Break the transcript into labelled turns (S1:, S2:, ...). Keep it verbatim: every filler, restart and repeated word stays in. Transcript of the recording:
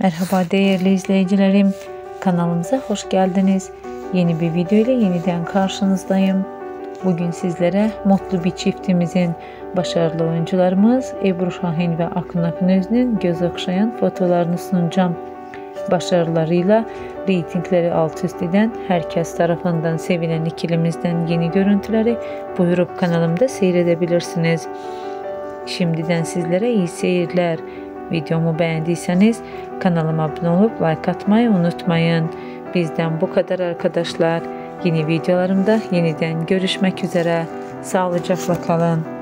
S1: Merhaba değerli izleyicilerim, kanalımıza hoş geldiniz. Yeni bir video ile yeniden karşınızdayım. Bugün sizlere mutlu bir çiftimizin, başarılı oyuncularımız Ebru Şahin ve Akın Akınöz'ün göz okşayan fotolarını sunacağım. Başarılarıyla reytingleri alt üst eden, herkes tarafından sevilen ikilimizden yeni görüntüleri buyurup kanalımda seyredebilirsiniz. Şimdiden sizlere iyi seyirler. Videomu beğendiyseniz kanalıma abone olup like atmayı unutmayın. Bizden bu kadar arkadaşlar. Yeni videolarımda yeniden görüşmek üzere. Sağlıcakla kalın.